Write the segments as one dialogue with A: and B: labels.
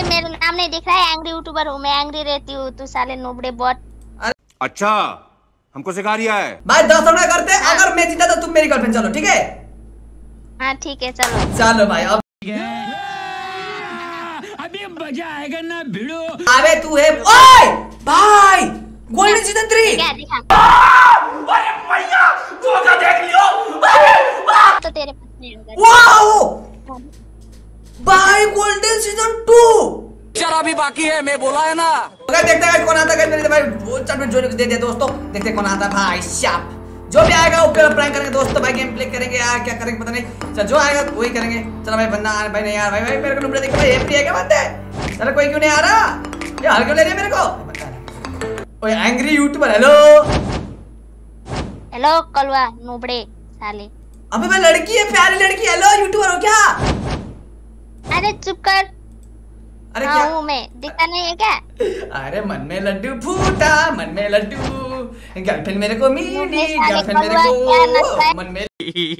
A: अरे मेरा नाम नहीं दिख रहा है, एंग्री यूट्यूबर हूँ मैं, एंग्री रहती हूँ। तू साले नोबड़े बॉट।
B: अच्छा हमको सिखा रिया है
C: भाई 10 रुपए करते हैं। अगर मैं जीता तो तुम मेरी गर्लफ्रेंड। चलो ठीक है।
A: हाँ ठीक है चलो।
C: चलो भाई अब
D: अभी मजा आएगा ना भिड़ो।
C: अबे तू है ओए भाई गोल्डन सीजन 3
A: क्या दिखा?
C: अरे भैया तू क्या देख लियो।
A: तो तेरे पास नहीं होगा।
C: वाओ भाई गोल्डन सीजन 2
D: चरा भी बाकी है, मैं बोला है ना।
C: देखते हैं कौन आता है मेरे भाई। वो चट में जो दे दे दोस्तों, देखते हैं कौन आता है भाई। शाप जो भी आएगा ऊपर प्रैंक करेंगे दोस्तों भाई। गेम प्ले करेंगे यार, क्या करेंगे पता नहीं। चल जो आएगा वही करेंगे। चलो भाई बंदा आ भाई नहीं यार भाई मेरे को नंबर देख भाई एमपी है क्या बात है। चलो कोई क्यों नहीं आ रहा ये हर क्यों ले रही है मेरे को। ओए angry YouTuber hello
A: hello Kalwa नोबड़े साले।
C: अबे मैं लड़की है, प्यारी लड़की। हेलो यूट्यूबर हो क्या?
A: अरे चुप कर।
C: अरे
A: हाँ
C: क्या
A: हूँ मैं, दिखता नहीं है क्या?
C: अरे मन में लड्डू फूटा, मन में लड्डू। गर्लफ्रेंड मेरे को मिली, गर्लफ्रेंड मेरे को मन में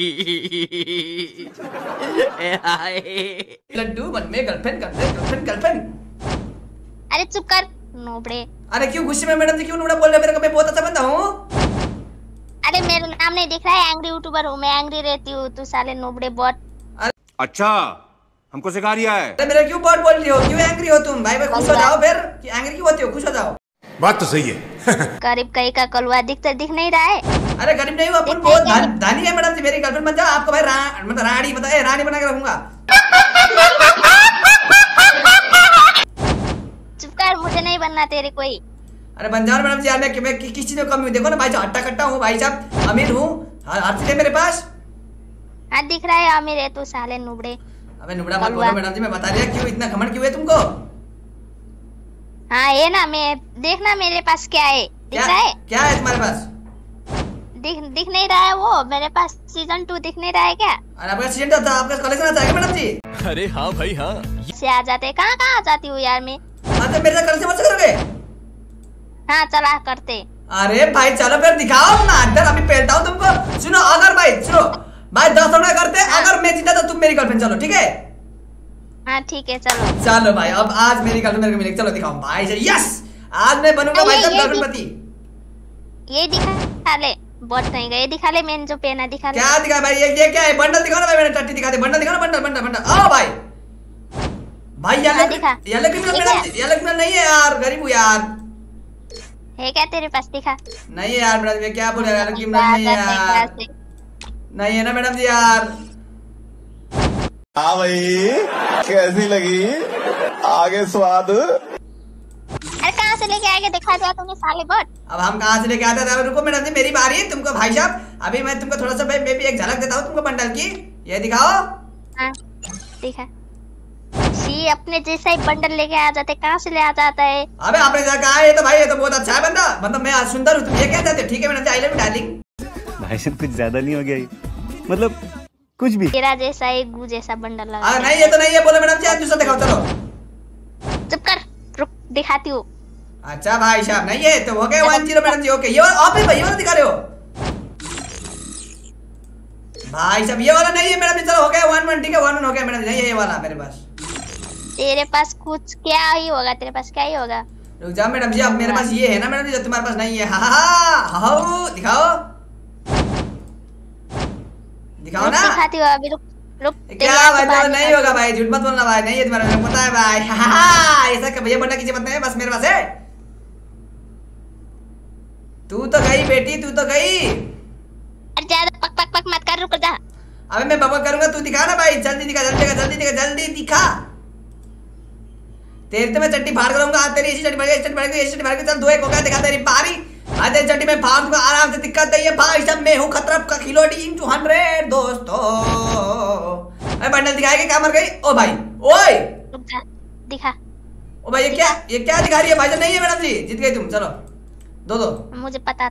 C: लड्डू, मन में गर्लफ्रेंड गर्लफ्रेंड गर्लफ्रेंड।
A: अरे चुप कर नोबड़े।
C: अरे क्यों गुस्से में मैडम जी क्यों नोबड़ा बोल रहे हैं मेरे को? मैं बहुत अच्छा बंदा हूँ।
A: अरे मेरा नाम नहीं दिख रहा है, एंग्री यूट्यूबर हूँ मैं, एंग्री रहती हूँ। तू साले नोबड़े बॉट।
B: अच्छा हमको सिखा रिया है।
C: अरे मेरे क्यों बॉट बोल रही हो? क्यों एंग्री हो तुम? भाई खुश हो जाओ फिर। कि एंग्री क्यों होती हो? खुश हो जाओ।
B: बात तो सही है
A: गरीब कहीं का कलवा दिख नहीं रहा है।
C: अरे गरीब नहीं हूँ, अपन बहुत धनी है मैडम जी। मेरी गर्लफ्रेंड बन जाओ, आपको भाई मतलब रानी बना के रखूंगा।
A: चुप कर, मुझे नहीं बनना तेरे कोई।
C: अरे बन जाओ मैडम जी यार। मैं किस चीज में कम हूँ? देखो ना भाई साहब, हट्टा कट्टा हूँ भाई साहब, अमीर हूँ, हर चीज है मेरे पास।
A: हाँ दिख रहा है अमीर है तू साले नुबड़े।
C: अबे नुबड़ा मत बोलो मैडम जी, मैं बता दिया। क्यों इतना घमंड क्यों है तुमको?
A: हाँ ये ना, मैं देखना मेरे पास क्या है। दिख रहा है?
C: क्या है तुम्हारे पास?
A: दिख नहीं रहा है वो मेरे पास। सीजन 2 दिख नहीं रहा है क्या?
C: अरे आपका सीजन 2 था, आपका कॉलेज में था मैडम जी?
D: अरे हाँ भाई हाँ।
A: से आ जाते। कहाँ आ जाती हूँ यार मैं।
C: हाँ तो मेरे साथ कॉलेज मत करोगे?
A: हाँ चला करते।
C: अरे भाई चलो फिर दिखाओ ना, अंदर अभी पहनता हूँ तुमको। सुनो अगर भाई सुनो भाई 10 रुपए करते हैं। अगर मैं जीता तो तुम मेरी गर्लफ्रेंड। चलो ठीक है।
A: हाँ ठीक है चलो।
C: चलो भाई अब आज मेरी गर्लफ्रेंड मेरे को मिलेगी। चलो दिखाओ भाई। यस आज मैं बनूंगा भाई साहब गर्लफ्रेंड पति।
A: ये दिखा ले बहुत नहीं गए। दिखा ले मैंने जो पहना। दिखा ले।
C: क्या दिखा भाई? ये क्या है? बंडल दिखाओ ना भाई। मैंने टट्टी दिखा दे। बंडल दिखाओ ना। Bundle bundle bundle. आओ भाई भाई। येलो क्रिमिनल नहीं है यार, गरीब हूँ यार।
A: है क्या तेरे पास? दिखा।
C: नहीं है यार मैडम जी, क्या बोल रहे हैं? क्रिमिनल नहीं है यार। नहीं है ना मैडम जी यार।
E: हाँ भाई कैसी लगी आगे स्वाद?
A: अरे कहाँ से लेके आएगा? दिखा दिया तुमने साले बट।
C: अब हम कहाँ से लेके आते थे? रुको मैडम जी मेरी बारी है। तुमको भाई साहब अभी मैं तुमको थोड़ा सा भाई मैं भी एक झलक देता हूँ तुमको बंडल की। ये दिखाओ।
A: हाँ दिखा। सी अपने जैसा ही बंडल लेके आ जाते। कहाँ से ले आ जाता है?
C: अबे आपने जगह कहा है? ये तो भाई ये तो बहुत अच्छा है बंदा। मतलब मैं सुंदर हूँ। तुम ये क्या चाहते हो? ठीक है मैडम जी, आई लव यू डार्लिंग।
F: भाई साहब कुछ ज्यादा नहीं हो गया ये? मतलब कुछ भी।
A: तेरा जैसा ही गू जैसा बंडल लगा।
C: अरे नहीं ये तो नहीं है। बोलो मैडम जी आज दूसरा दिखाओ। चलो
A: चुप कर, रुक दिखाती हूँ।
C: अच्छा भाई साहब नहीं है तो हो गया 1-0 मैडम जी। ओके ये वाला आप भाई ये वाला दिखा रहे हो भाई साहब? ये वाला नहीं है मैडम जी। चलो हो गया 1-1। ठीक है 1-1 हो गया मैडम जी। नहीं है ये वाला मेरे पास।
A: तेरे पास कुछ क्या ही होगा? तेरे पास क्या ही होगा?
C: रुक जाओ मैडम जी। अब मेरे पास ये है ना मैडम जी जो तुम्हारे पास नहीं है। हाँ दिखाओ दिखाओ ना।
A: दिखाती हूँ अभी। रुक रुक।
C: क्या भाई तो नहीं होगा भाई, झूठ मत बोलना भाई। नहीं है तुम्हारे को पता है भाई। ऐसा भैया बनना की जरूरत नहीं है, बस मेरे पास है। तू तो गई बेटी, तू तो गई।
A: अरे ज्यादा पक पक पक मत कर, रुक जा।
C: अबे मैं बबक करूंगा, तू दिखा ना भाई। जल्दी दिखा जल्दी दिखा जल्दी दिखा जल्दी दिखा। तेरी तो मैं चट्टी फाड़ करूंगा। तेरी ऐसी चट्टी बढ़ गई ऐसी चट्टी बढ़ गई। चल 2-1 हो गया। दिखा तेरी पारी। आज तेरी चट्टी में फाड़ दूंगा आराम से। दिक्कत नहीं है भाई साहब, मैं हूं खतरा का खिलाड़ी इंटू 100 दोस्तों। अरे बंडल दिखाएगी क्या? मर गई ओ भाई। ओए
A: रुक जा, दिखा।
C: ओ भाई ये क्या दिखा रही है भाई? नहीं है मैडम जी, जीत गई तुम। चलो 2-2।
A: मुझे पता।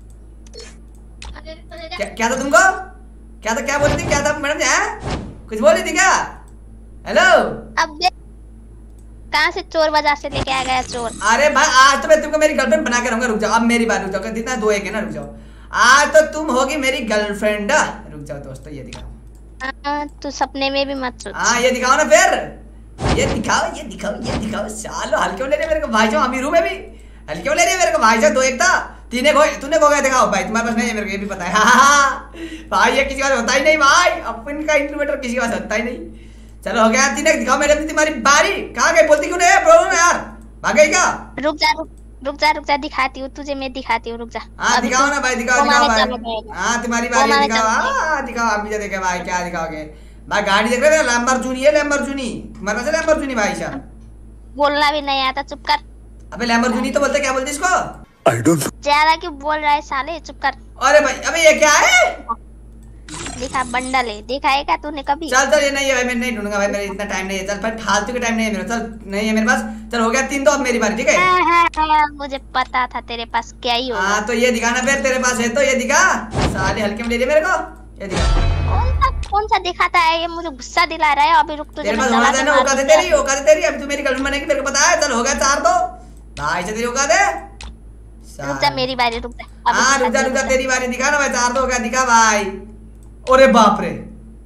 C: क्या था तुमको? क्या था? क्या बोल रही थी? क्या था मैडम जी? कुछ बोल रही थी क्या? हेलो।
A: अब कहाँ से चोर बाजार से लेके आ गया चोर?
C: अरे भाई आज तो मैं तुमको मेरी गर्लफ्रेंड बना के रहूंगा। रुक जाओ अब मेरी बात। रुक जाओ जितना 2-1 है ना। रुक जाओ आज तो तुम होगी मेरी गर्लफ्रेंड। रुक जाओ दोस्तों ये दिखाओ।
A: तू सपने में भी मत सोच।
C: हाँ ये दिखाओ ना फिर। ये दिखाओ सालो हल्के में ले रहे मेरे को भाई साहब अमीर हूं मैं भी हल्के में ले रहे मेरे को भाई साहब 2 एक था 3 एक तूने खो गया दिखाओ भाई तुम्हारे पास नहीं है मेरे को ये भी पता है भाई ये किसी का होता ही नहीं भाई अपन का इंट्रोवर्टर किसी का होता ही नहीं चलो हो गया 3 एक दिखाओ मैडम तुम्हारी बारी कहां गई बोलती क्यों नहीं है प्रॉब्लम है यार भाग गई क्या
A: रुक जा दिखाती हूँ तुझे मैं दिखाती हूँ रुक जा
C: हाँ दिखाओ ना भाई दिखाओ भाई हाँ तुम्हारी बारी दिखाओ आप भी देखे भाई क्या दिखाओगे भाई गाड़ी देख रहे हो लैम्बोर्गिनी है लैम्बोर्गिनी तुम्हारे पास है लैम्बोर्गिनी भाई साहब
A: बोलना भी नहीं आता चुप कर
C: अबे लैम्बोर्गिनी तो बोलते क्या बोलते इसको
A: ज्यादा क्यों बोल रहा है साले चुप कर
C: अरे भाई अबे ये क्या है
A: दिखा बंडल है दिखाएगा तूने कभी
C: चल ये नहीं है भाई मैं नहीं ढूंढूंगा भाई मेरे इतना टाइम नहीं है चल भाई फालतू का टाइम नहीं है मेरा चल नहीं है मेरे पास चल हो गया 3 तो अब मेरी बारी ठीक है
A: हाँ, मुझे पता था तेरे पास क्या ही होगा
C: हाँ तो ये दिखाना फिर तेरे पास है तो ये दिखा साले हल्के में ले मेरे को ये दिखा
A: कौन सा दिखाता है ये मुझे गुस्सा दिला रहा है अभी रुक तुझे
C: तेरे पास होना चाहिए ना औकात है तेरी अभी तू मेरी गर्लफ्रेंड बनेगी मेरे को पता है चल हो गया 4 तो भाई से तेरी औकात है
A: रुक जा मेरी बारी रुक जा
C: हाँ रुक जा तेरी बारी दिखा ना भाई 4 तो हो गया दिखा भाई अरे बाप रे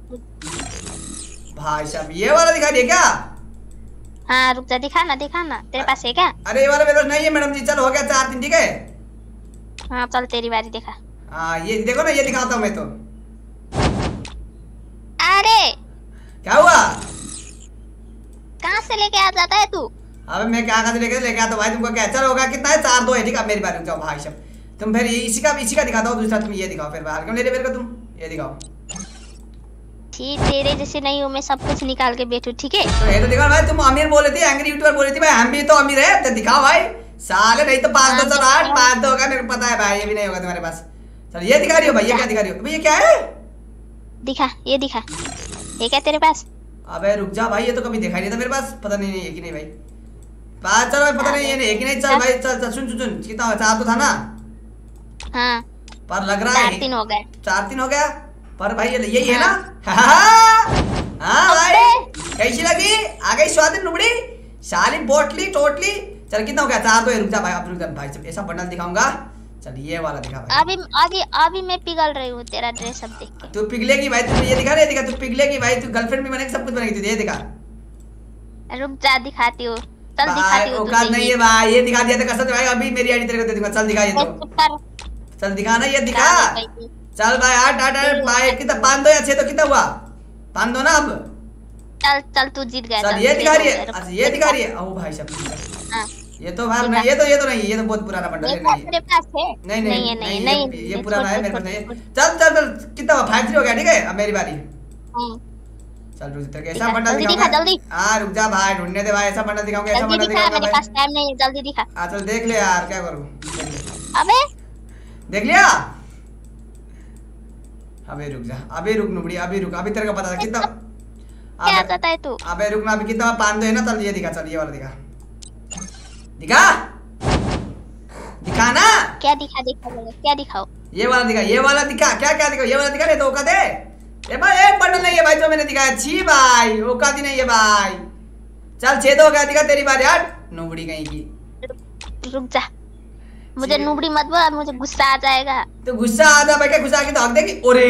C: भाई साहब ये वाला दिखा दिया क्या
A: हाँ रुक जा दिखा ना तेरे पास है क्या
C: अरे ये वाला मेरे पास नहीं है मैडम जी चल हो गया 4 3 ठीक है
A: हाँ चल तेरी बारी दिखा
C: हाँ ये देखो ना ये दिखाता हूँ मैं तो
A: अरे
C: क्या हुआ
A: कहाँ से लेके आ जाता है तू
C: अबे मैं क्या कहाँ लेके आता भाई तुमको क्या चल होगा कितना है 4 2 है ठीक है मेरी बारी जाओ भाई साहब तुम फिर इसी का दिखाता हूँ दूसरा तुम ये दिखाओ फिर बाहर क्यों ले रहे मेरे को तुम ये दिखाओ
A: ठीक तेरे जैसे नहीं हूँ मैं सब कुछ निकाल के बैठू ठीक है
C: तो ये तो दिखाओ भाई तुम अमीर बोले थे एंग्री यूट्यूबर बोले थे भाई हम भी तो अमीर है तो दिखाओ भाई साले नहीं तो 5 2 चल 8 5 2 होगा मेरे को पता है भाई ये भी नहीं होगा तुम्हारे पास चल ये दिखा रही हो भाई ये क्या दिखा रही हो भाई ये क्या है
A: दिखा ये क्या तेरे पास
C: अबे रुक जा भाई ये तो कभी दिखाई नहीं था मेरे पास पता नहीं है कि नहीं भाई बात चल भाई पता नहीं ये नहीं कि नहीं चल भाई चल सुन कितना 4 तो था ना
A: हाँ
C: पर लग रहा है
A: 4 3 हो गए
C: 4 3 हो गया पर भाई ये यही है ना हाँ भाई कैसी लगी आ गई स्वाद नुबड़ी साली बोटली टोटली चल कितना हो गया 4 तो रुक जा भाई अब रुक जा भाई सब ऐसा बंडल दिखाऊंगा चल ये वाला दिखा भाई
A: अभी मैं पिघल रही हूँ तेरा ड्रेस अब देख के
C: तू पिघलेगी भाई तू ये दिखा तू पिघलेगी भाई तू गर्लफ्रेंड भी बनेगी सब कुछ बनेगी तू ये दिखा
A: रुक जा दिखाती हूँ चल दिखाती हूँ
C: औकात नहीं है भाई ये दिखा दिया तो कसम भाई अभी मेरी आईडी तेरे को दे दूंगा चल दिखा ये तो चल दिखा ना ये दिखा चल भाई 8 भाई कितना 5 2 या 6 तो कितना हुआ 5 2 ना अब
A: चल तू जीत गया
C: चल ये दिखा रही है अच्छा ये दिखा रही है ओ भाई साहब ये तो भाई नहीं ये तो नहीं ये तो बहुत पुराना बंडल है नहीं ये पुराना है मेरे पास नहीं चल कितना हुआ 5 3 हो गया ठीक है अब मेरी बारी चल रुक तेरे ऐसा बंडल दिखाऊंगा
A: जल्दी
C: हां रुक जा भाई ढूंढने दे भाई ऐसा बंडल दिखाऊंगा ऐसा बंडल दिखाऊंगा
A: मेरे पास टाइम नहीं है जल्दी दिखा
C: हां चल देख ले यार क्या करूं
A: अबे
C: देख लिया अबे रुक जा अबे रुक नुबड़ी अबे रुक अभी तेरे को पता था कितना
A: क्या आता है तू
C: अबे रुक ना अभी कितना 5 2 है ना चल ये दिखा चल ये वाला दिखा दिखा ना
A: क्या दिखाओ
C: ये वाला दिखा क्या दिखा ये वाला दिखा नहीं तो औकात है ए भाई एक बंडल नहीं है भाई जो मैंने दिखाया छी भाई औकात ही नहीं है भाई चल 6 हो गया दिखा तेरी बारी यार नुबड़ी कहीं की
A: रुक जा मुझे नुबड़ी मत बोल मुझे गुस्सा आ जाएगा
C: तो गुस्सा आ जा भाई क्या गुस्सा आके तो हक देगी ओरे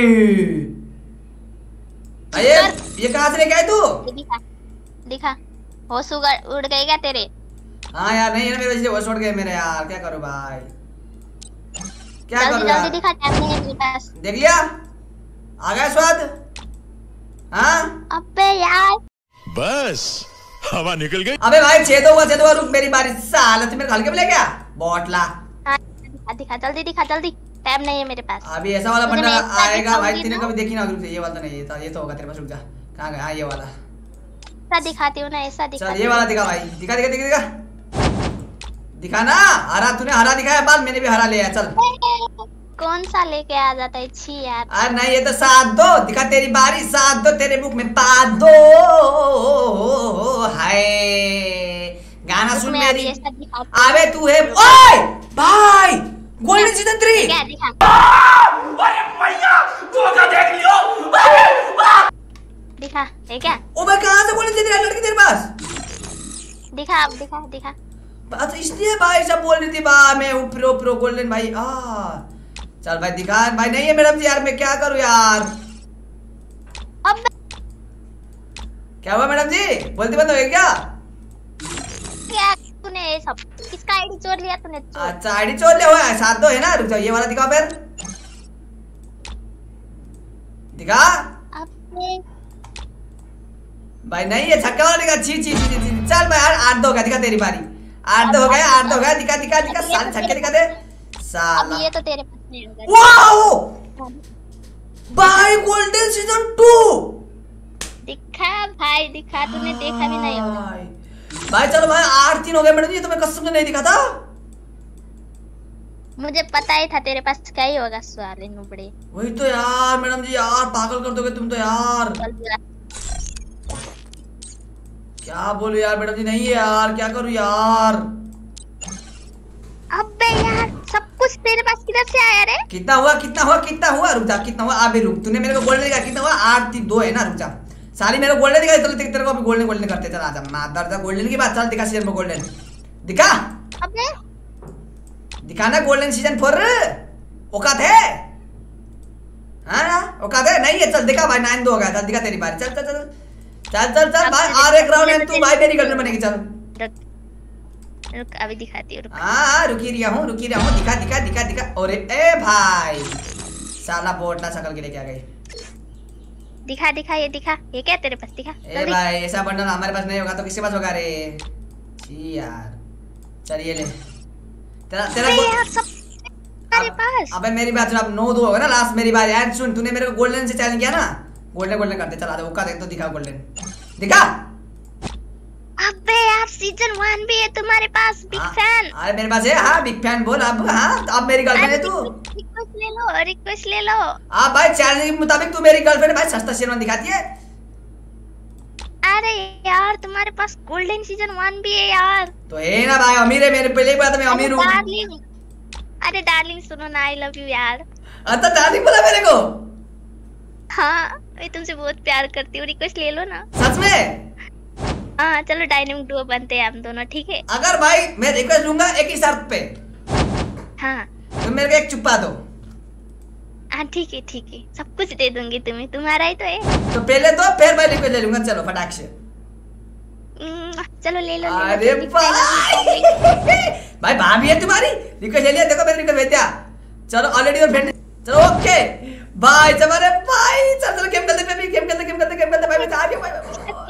C: ये कहां से लेके आए तू
A: दिखा होश उड़ गई क्या तेरे
C: हाँ यार नहीं है मेरे वजह से छोड़ गए मेरे यार क्या करूं भाई क्या करूं
A: जल्दी दिखा टाइम नहीं है मेरे पास
C: देख लिया आ गया स्वाद हाँ
A: अबे यार
D: बस हवा निकल गई
C: अबे भाई 6 हुआ रुक मेरी बारी साला तू मेरे हल्के में ले गया बोटला
A: दिखा जल्दी टाइम नहीं है मेरे पास
C: अभी ऐसा वाला बंडल आएगा भाई तूने कभी देखी ना रुक ये वाला तो नहीं ये तो होगा तेरे पास रुक जा कहां गया ये वाला
A: ऐसा दिखाती हूं ना ऐसा दिखा
C: चल ये वाला दिखा भाई दिखा दिखा ना हरा तूने हरा दिखाया बाल मैंने भी हरा लिया चल
A: कौन सा लेके आ जाता है छी यार
C: अरे नहीं ये तो 7 2 दिखा तेरी बारी 7 2 तेरे मुख में 5 2 हाय गाना सुन मेरी अबे तू है ओए भाई गोल्डन सीजन 3
A: क्या दिखा
C: अरे भैया तू क्या देख लियो
A: दिखा है क्या
C: ओ भाई कहां से गोल्डन सीजन लड़की तेरे पास
A: दिखा अब दिखा
C: बात तो इसलिए भाई सब बोल रही थी बा मैं प्रो गोल्डन भाई चल भाई दिखा भाई नहीं है मैडम जी यार मैं क्या करूं यार
A: अब
C: क्या हुआ मैडम जी, बोलती बंद हो गई क्या?
A: क्या तूने ये सब किसका आईडी चोर लिया तूने?
C: अच्छा आईडी चोर लिया हुआ है, साथ दो है ना, रुक जाओ ये वाला दिखाओ फिर, दिखा
A: आपने
C: भाई। नहीं ये छक्का वाला दिखा, छी छी छी छी। चल भाई यार 8-2 हो गया, दिखा तेरी बारी। 8-2 हो गया, 8-2 हो गया, दिखा दिखा दिखा, साले छक्के दिखा दे
A: अब
C: साला।
A: ये तो तेरे पास नहीं होगा।
C: वाओ भाई गोल्डन सीजन 2
A: दिखा भाई दिखा, तूने देखा भी नहीं होगा।
C: भाई चलो भाई 8-3 हो गए मैडम जी, तुम्हें कसम से नहीं दिखा था।
A: मुझे पता ही था तेरे पास क्या ही होगा साले नुबड़े।
C: वही तो यार मैडम जी, यार पागल कर दोगे तुम तो यार। क्या बोलूं यार मैडम जी, नहीं है यार, क्या करूं यार।
A: अबे यार सब कुछ तेरे पास किधर से आया रे?
C: कितना हुआ कितना हुआ कितना हुआ, रुक जा, कितना हुआ अभी रुक, तूने मेरे को गोल्डन दिखा, कितना हुआ 8-3-2 है ना, रुक जा साली, मेरे को गोल्डन दिखा, चल तेरे को अभी गोल्डन गोल्डन करते, चल आजा मादर दा गोल्डन की बात, चल दिखा सीजन में गोल्डन दिखा,
A: अबे
C: दिखाना गोल्डन सीजन 4 औकात है, हाँ औकात है नहीं है, चल दिखा भाई 9-2 हो गया, चल दिखा तेरी बारी, चल चल चल चल चल चल भाई, और एक राउंड है, तू भाई मेरी गर्लफ्रेंड बनेगी, चल
A: रुक अभी दिखाती हूँ, रुक।
C: हाँ रुकी रहा हूँ दिखा दिखा दिखा दिखा। अरे ए भाई साला बोटना शकल के लेके आ गई,
A: दिखा दिखा ये दिखा, ये क्या तेरे पास दिखा?
C: ए भाई ऐसा बंडल हमारे पास नहीं होगा तो किसके पास होगा रे? छी यार चलिए ले तेरा तेरा
A: यार सब तेरे पास।
C: अबे मेरी बात सुन, अब 9-2 होगा ना लास्ट मेरी बात यार, सुन तूने मेरे को गोल्डन से चैलेंज किया ना, गोल्डन गोल्डन करते, चला दे देख तो दिखा गोल्डन दिखा।
A: अबे यार सीजन 1 भी है तुम्हारे पास, बिग फैन।
C: अरे मेरे पास है, हाँ बिग फैन बोल अब, हाँ अब मेरी गर्लफ्रेंड है तू,
A: रिक्वेस्ट ले लो।
C: हाँ भाई चैलेंज के मुताबिक तू मेरी गर्लफ्रेंड है भाई, सस्ता शेरवानी दिखाती है।
A: अरे यार तुम्हारे पास गोल्डन सीजन 1 भी है यार।
C: तो है ना भाई, अमीर है मेरे, पहले ही बात मैं अमीर हूँ।
A: अरे डार्लिंग सुनो ना, आई लव यू यार।
C: अच्छा डार्लिंग बोला मेरे को?
A: हाँ मैं तुमसे बहुत प्यार करती हूँ, रिक्वेस्ट ले लो ना।
C: सच में?
A: हाँ चलो डायनामिक डुओ बनते हैं हम दोनों, ठीक है?
C: अगर भाई मैं रिक्वेस्ट लूंगा एक ही शर्त पे,
A: हाँ
C: तुम मेरे को एक चुप्पा दो।
A: हाँ ठीक है सब कुछ दे दूंगी तुम्हें, तुम्हारा ही तो है।
C: तो पहले तो फिर मैं रिक्वेस्ट ले लूंगा, चलो फटाक से।
A: चलो ले लो।
C: अरे भाई भाई भाभी है तुम्हारी, रिक्वेस्ट ले लिया, देखो मैंने रिक्वेस्ट भेज दिया, चलो ऑलरेडी और फ्रेंड, चलो ओके भाई, तुम्हारे भाई चल चल गेम खेलते भाई, मैं आ गया भाई।